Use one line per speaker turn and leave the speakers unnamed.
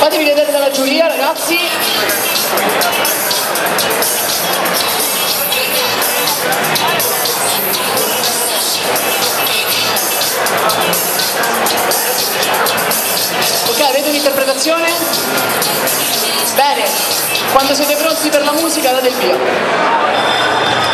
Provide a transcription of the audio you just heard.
Fatevi vedere dalla giuria, ragazzi. Ok, avete un'interpretazione? Bene, quando siete pronti per la musica date il via.